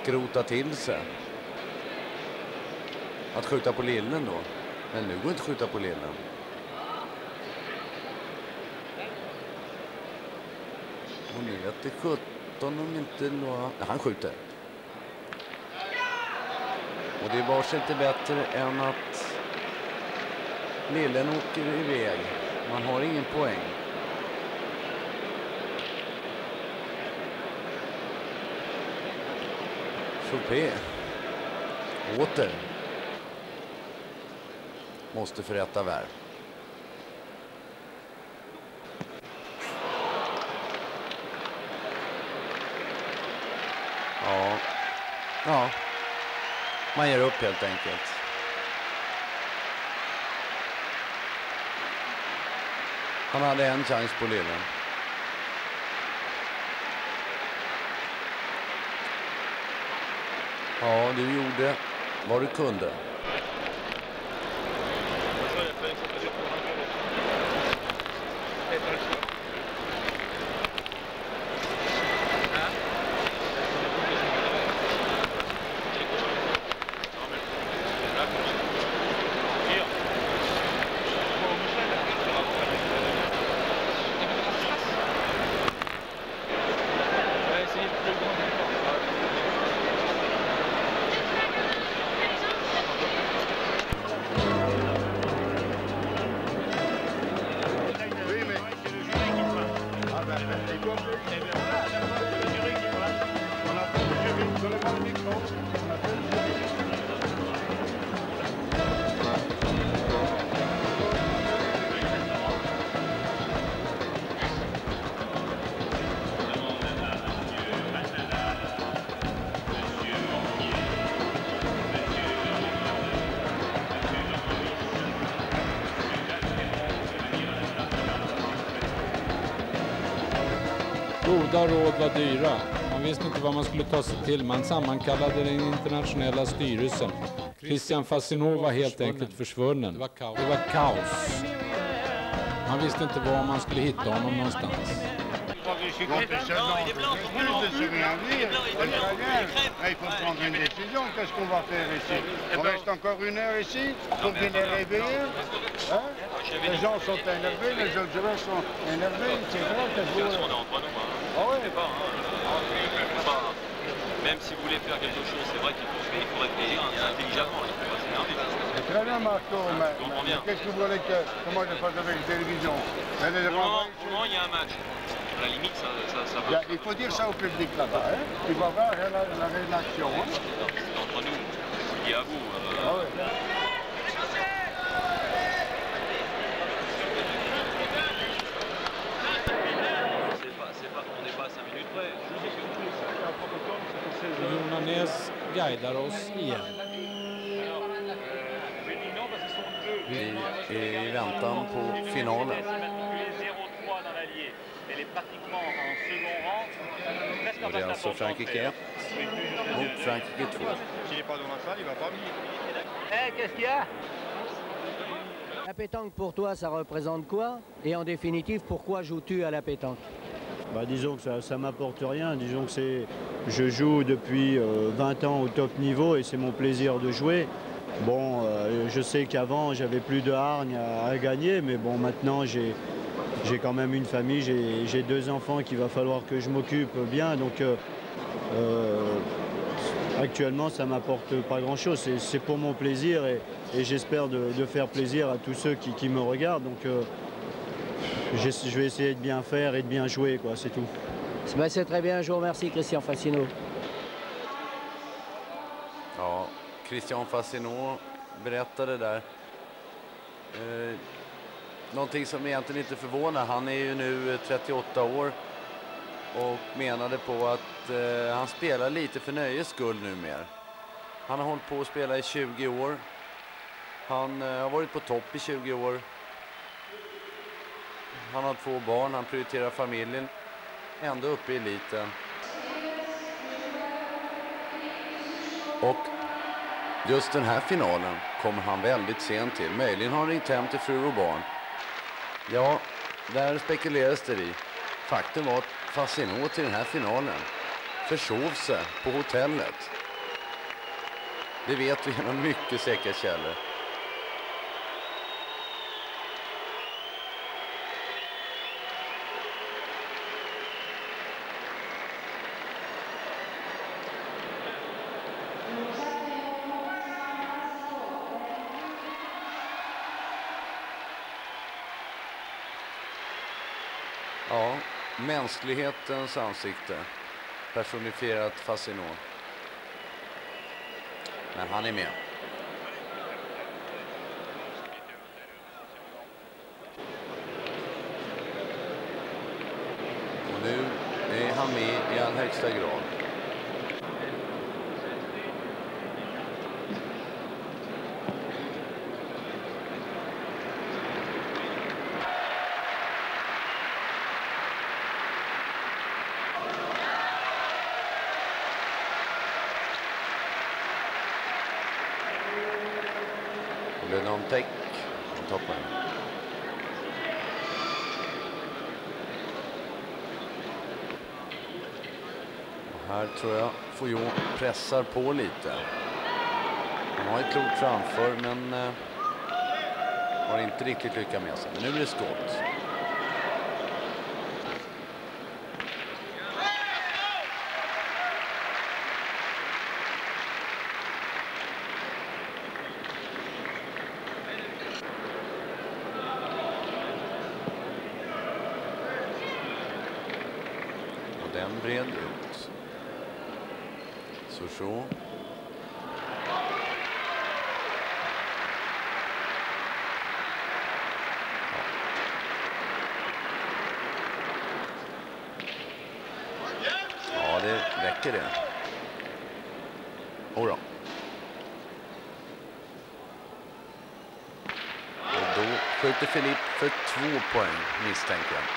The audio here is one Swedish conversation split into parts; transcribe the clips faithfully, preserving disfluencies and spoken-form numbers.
skrota till sig. Att skjuta på lillen då. Men nu går inte att skjuta på lillen. Och nu är det sjutton om inte nå... Han skjuter. Och det var sig inte bättre än att lillen åker iväg. Man har ingen poäng. Chopé. Åter. Måste förrätta värv. Ja. Ja. Man ger upp helt enkelt. Han hade en chans på lillen. Ja, du gjorde vad du kunde. Goda råd var dyra. Man visste inte vad man skulle ta sig till. Man sammankallade den internationella styrelsen. Christian Fascinot var helt enkelt försvunnen. Det var kaos. Det var kaos. Man visste inte var man skulle hitta honom någonstans. Il faut prendre une décision. Qu'est-ce qu'on va faire ici? On reste encore une heure ici pour bien les réveiller. Hein? Les gens sont énervés, les autres joueurs sont énervés. C'est vrai que vous... On est entre nous. Hein. Ah ouais. Pas, hein. Même si vous voulez faire quelque chose, c'est vrai qu'il faut, il faut réfléchir intelligemment. Il faut pas s'énerver. C'est très bien, Marco. Mais, mais qu'est-ce que vous voulez que comment je fasse avec la télévision? Comment il y a un match? À la limite, ça, ça, ça va. Il faut dire ça au public là-bas. Hein? Tu vas voir la, la rédaction. Hein? C'est entre nous. Je dis à vous. Euh... Ah ouais. Jonas guidar oss igen. Vi är i väntan på finalen. Och det är alltså Frankrike ett mot Frankrike två. La pétanque pour toi, ça représente quoi? Et en définitive, pourquoi joues-tu à la pétanque? Bah, disons que ça, ça m'apporte rien. Disons que c'est, je joue depuis euh, vingt ans au top niveau et c'est mon plaisir de jouer. Bon, euh, je sais qu'avant j'avais plus de hargne à, à gagner, mais bon, maintenant j'ai j'ai quand même une famille, j'ai j'ai deux enfants qu'il va falloir que je m'occupe bien. Donc euh, euh, actuellement, ça m'apporte pas grand-chose. C'est, c'est pour mon plaisir et, et j'espère de, de faire plaisir à tous ceux qui, qui me regardent. Donc euh, je vais essayer de bien faire et de bien jouer, quoi, c'est tout. Ben, c'est très bien, je vous remercie Christian Fascinot. Ja, Christian Fascinot berättade där. Eh, någonting som egentligen inte förvånar. Han är ju nu trettioåtta år och menade på att eh, han spelar lite för nöjes skull numera. Han har hållit på att spela i tjugo år. Han eh, har varit på topp i tjugo år. Han har två barn, han prioriterar familjen. Ändå uppe i eliten. Och just den här finalen kommer han väldigt sent till. Möjligen har han ringt hem till fru och barn. Ja, där spekuleras det i. Faktum var att Fascinot till den här finalen försov sig på hotellet. Det vet vi genom mycket säkra källor. Ja, mänsklighetens ansikte. Personifierat Fasino. Men han är med. Och nu är han med i all högsta grad. Take on top man. Och här tror jag Fouillon pressar på lite. Han har ett klot framför men eh, har inte riktigt lyckats med sig. Men nu blir det skott. Den bred ut. Så så. Ja, det räcker det. Och då. Och då skjuter Filip för två poäng, misstänker jag.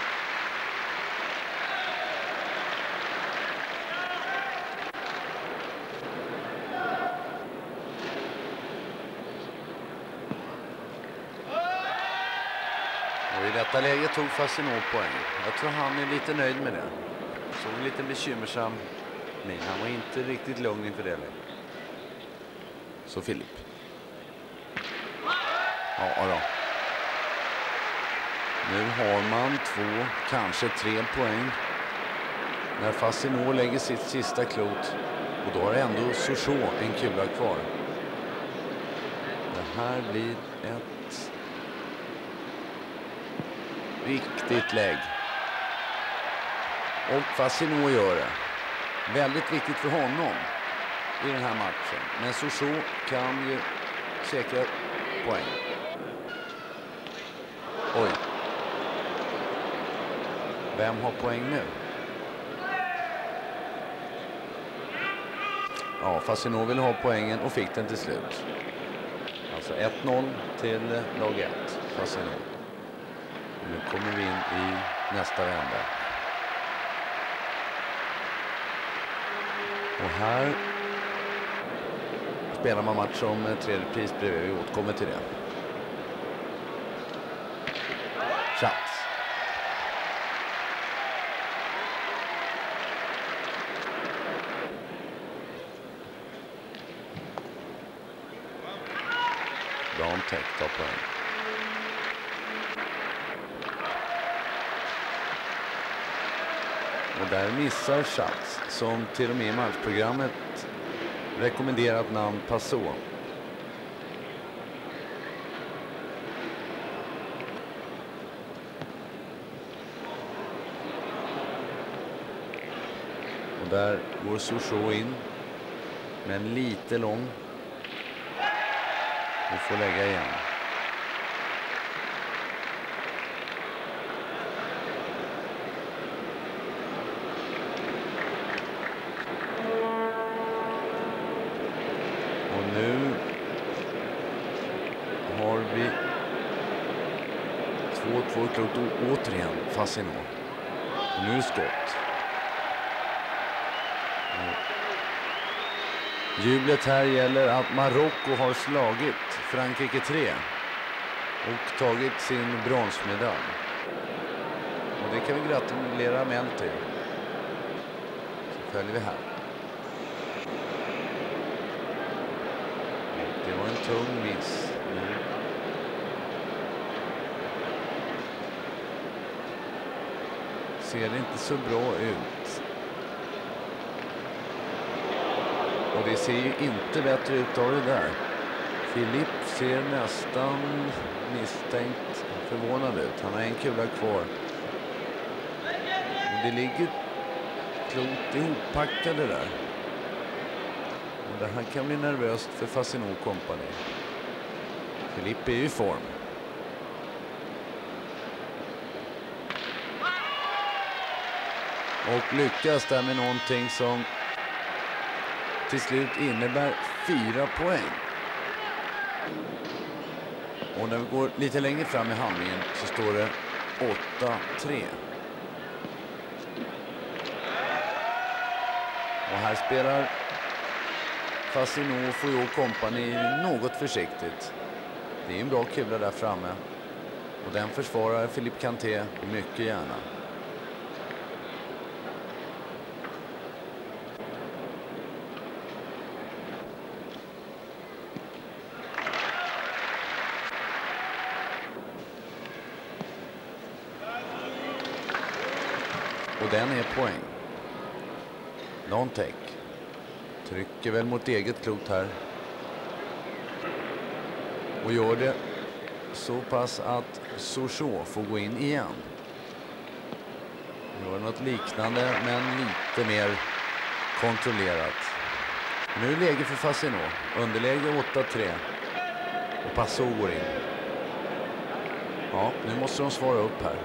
Och i detta läge tog Fasino poäng. Jag tror han är lite nöjd med det. Så en lite bekymmersam min. Han var inte riktigt lugn inför det läget. Så Filip. Ja då. Nu har man två, kanske tre poäng. När Fasino lägger sitt sista klot. Och då har ändå Sochaux en kula kvar. Det här blir ett riktigt lägg. Och Fasino gör det. Väldigt viktigt för honom i den här matchen. Men Sochaux kan ju säkra poäng. Oj. Vem har poäng nu? Ja, Fasino vill ha poängen och fick den till slut. Alltså ett noll till lag ett. Fasino. Nu kommer vi in i nästa vända. Och här spelar man match om tredje pris bredvid. Vi återkommer till det. Chans. Bra täck, toppen. Och där missar Schatz, som till och med i matchprogrammet rekommenderat namn Passot. Och där går Sochaux in, men lite lång. Och får lägga igen. Och nu har vi två två klart och återigen Fasino. Och nu är det skott. Jublet här gäller att Marocko har slagit Frankrike tre och tagit sin bronsmedalj. Och det kan vi gratulera Mel till. Så följer vi här. tung miss. Nu. Ser det inte så bra ut. Och det ser ju inte bättre ut av det där. Filip ser nästan misstänkt förvånad ut. Han har en kula kvar. Och det ligger klokt ihoppackade där. Och det här kan bli nervöst för Fasino Company. Filip är i form. Och lyckas där med någonting som till slut innebär fyra poäng. Och när vi går lite längre fram i handlingen så står det åtta tre. Och här spelar Fasino Foyo Company något försiktigt. Det är en bra kula där framme. Och den försvarar Philippe Kanté mycket gärna. Och den är poäng. Don't take. Trycker väl mot eget klot här. Och gör det så pass att Sochaux får gå in igen. Gör något liknande men lite mer kontrollerat. Nu är läge för Fasino. Underläge åtta tre. Och Passot går in. Ja, nu måste de svara upp här.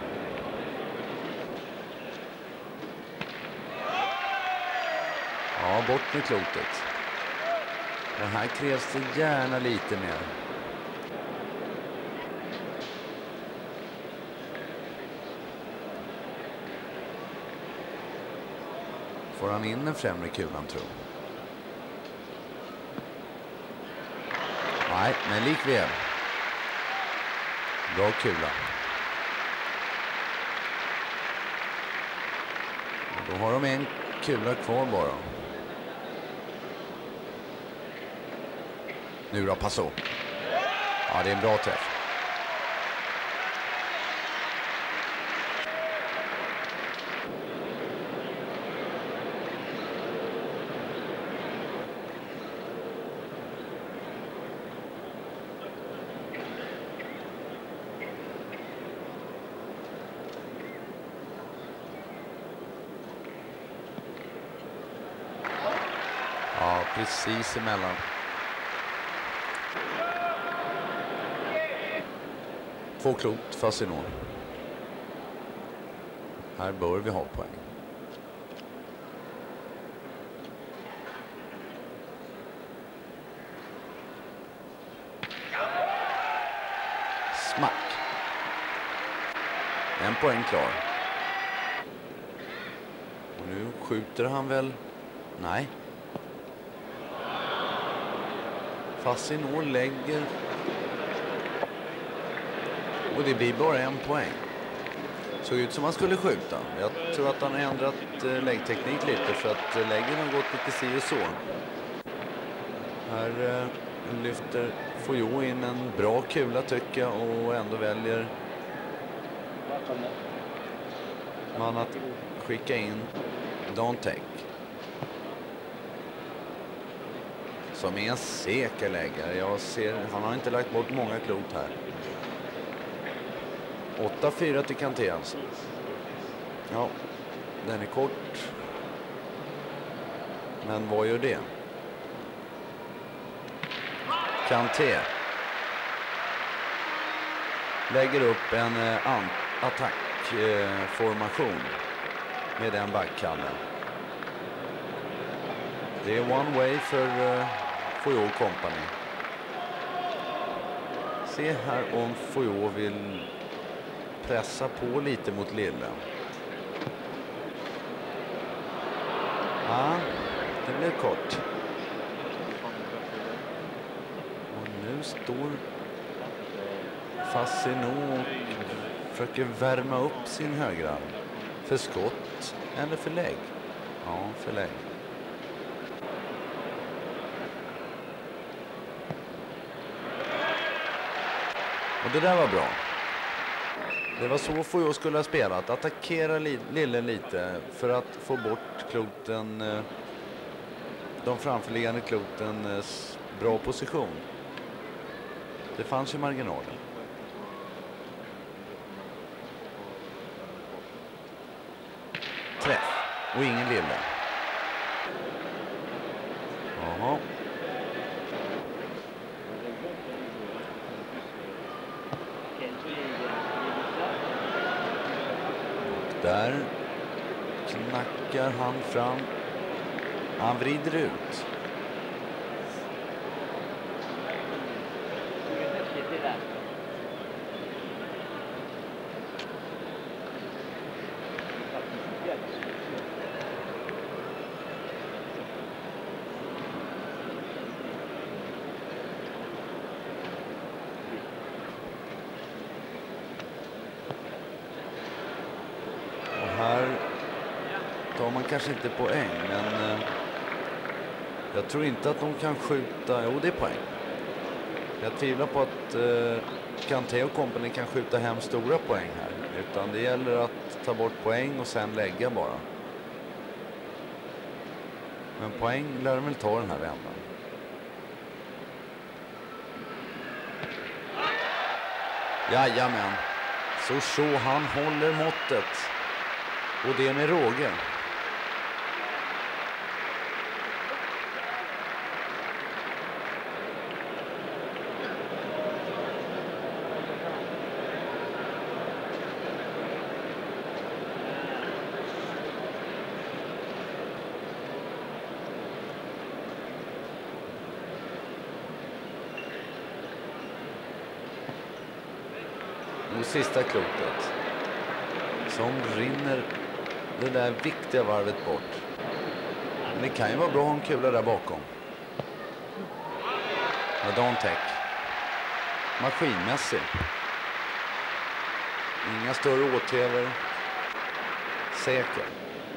Ja, bort med klotet. Men här krävs det gärna lite mer. Får han in den främre kulan, tror jag. Nej, men likväl. Bra kula. Och då har de en kula kvar bara. Nu då Passot. Ja, det är en bra träff. Ja, precis emellan. Två klot, Fasino. Här bör vi ha poäng. Smack. En poäng klar. Och nu skjuter han väl? Nej. Fasino lägger. Och det blir bara en poäng. Såg ut som han skulle skjuta. Jag tror att han har ändrat eh, läggteknik lite för att eh, läggen har gått lite si och så. Här eh, lyfter Foyo in en bra kula tycker jag och ändå väljer man att skicka in Don't take. Som är en säker läggare. Jag ser, han har inte lagt bort många klot här. åtta fyra till Kanté alltså. Ja, den är kort. Men vad gör det? Kanté lägger upp en eh, attackformation eh, med den backhallen. Det är one way för eh, Foyo Company. Se här om Foyo vill pressa på lite mot Lille. Ja, det blir kort. Och nu står Fasino och försöker värma upp sin högra. För skott eller för lägg? Ja, för lägg. Och det där var bra. Det var så Foyot skulle ha spelat. Attackera li Lille lite för att få bort kloten, eh, de framförliggande klotens bra position. Det fanns ju marginalen. Träff. Och ingen Lille. Jaha. Där knackar han fram. Han vrider ut. Kanske inte poäng, men eh, jag tror inte att de kan skjuta. Jo, det är poäng. Jag tvivlar på att eh, Kanté och Company kan skjuta hem stora poäng här, utan det gäller att ta bort poäng och sen lägga bara. Men poäng lär de väl ta den här vändan. Jajamän. Så så han håller måttet. Och det med råge. Sista klotet som rinner det där viktiga varvet bort. Men det kan ju vara bra att ha en kula där bakom. Och Dantec. Maskinmässig. Inga större åthävor. Säker.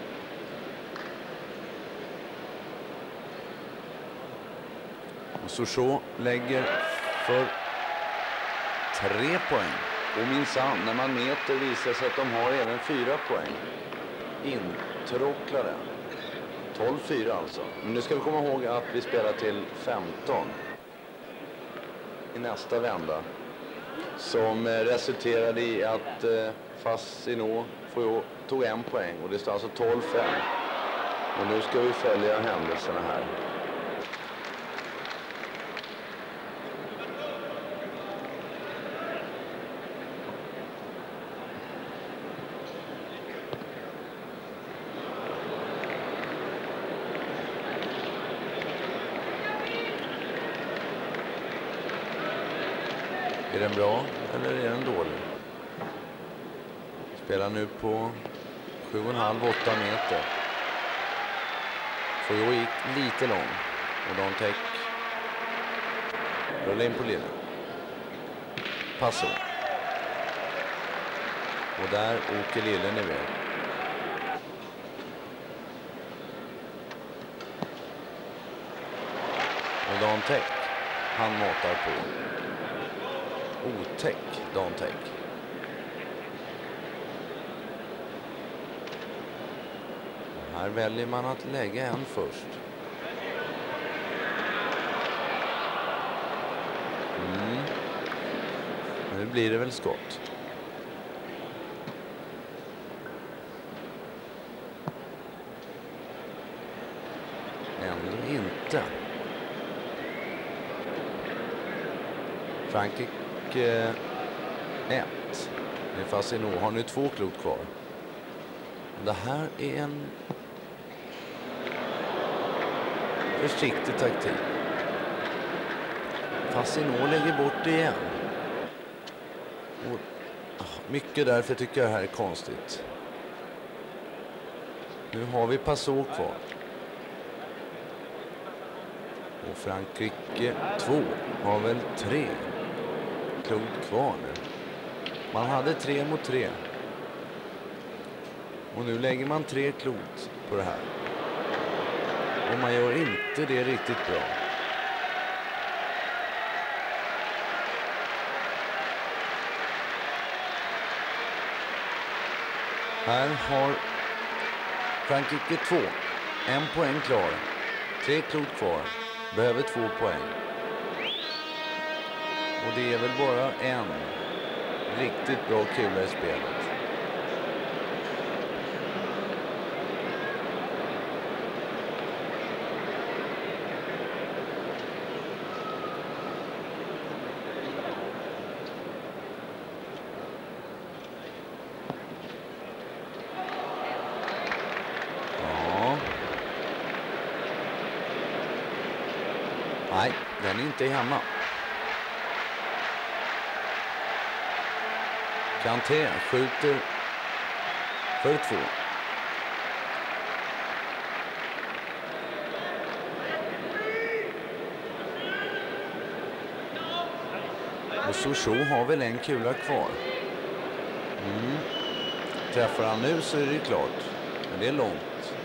Och Sochaux lägger för tre poäng. Och minsann, när man mäter visar sig att de har även fyra poäng. Intråcklade. tolv fyra alltså. Men nu ska vi komma ihåg att vi spelar till femton. I nästa vända. Som resulterade i att eh, Fascinot tog en poäng. Och det står alltså tolv fem. Och nu ska vi följa händelserna här. Är den bra eller är den dålig? Spelar nu på sju komma fem åtta meter. Foyot gick lite lång. Och Dantec rullar in på Lille. Passor. Och där åker Lille ner. Och Dantec, han matar på. Otäck Dantec. Här väljer man att lägga en först. Mm. Nu blir det väl skott. Ändå inte. Frankrike ett. Det är Fascinot. Har nu två klot kvar. Det här är en försiktig taktik. Fascinot lägger bort det igen. Och mycket därför tycker jag det här är konstigt. Nu har vi Passot kvar. Och Frankrike två har väl tre klot kvar nu. Man hade tre mot tre. Och nu lägger man tre klot på det här. Och man gör inte det riktigt bra. Här har Frankrike två. En poäng klar. Tre klot kvar. Behöver två poäng. Och det är väl bara en riktigt bra kula i spelet. Nej, den är inte hemma. Kanté skjuter för två. Och Sochaux har väl en kula kvar. Mm. Träffar han nu så är det klart. Men det är långt.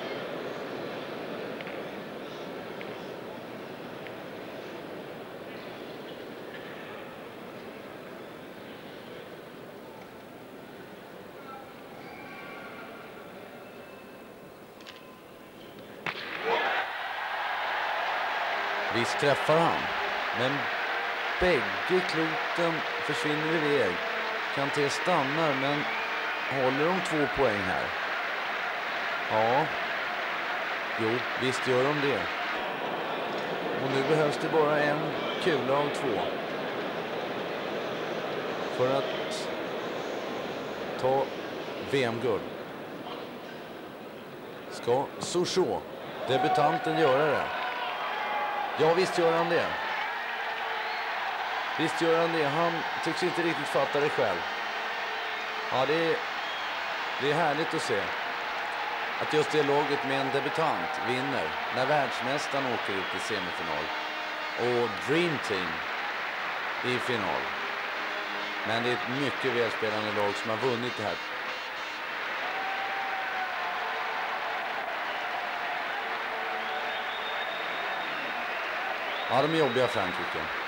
Visst träffar han, men bägge kloten försvinner iväg. Kanté stannar, men håller de två poäng här? Ja, jo, visst gör de det. Och nu behövs det bara en kula av två för att ta V M-guld. Ska Sochaux, debutanten, göra det? Ja, visst gör han det. Visst gör han det. Han tycks inte riktigt fatta det själv. Ja, det är, det är härligt att se att just det laget med en debutant vinner när världsmästaren åker ut i semifinal och Dream Team i final. Men det är ett mycket välspelande lag som har vunnit det här. Ja, de är jobbiga, Frankrike.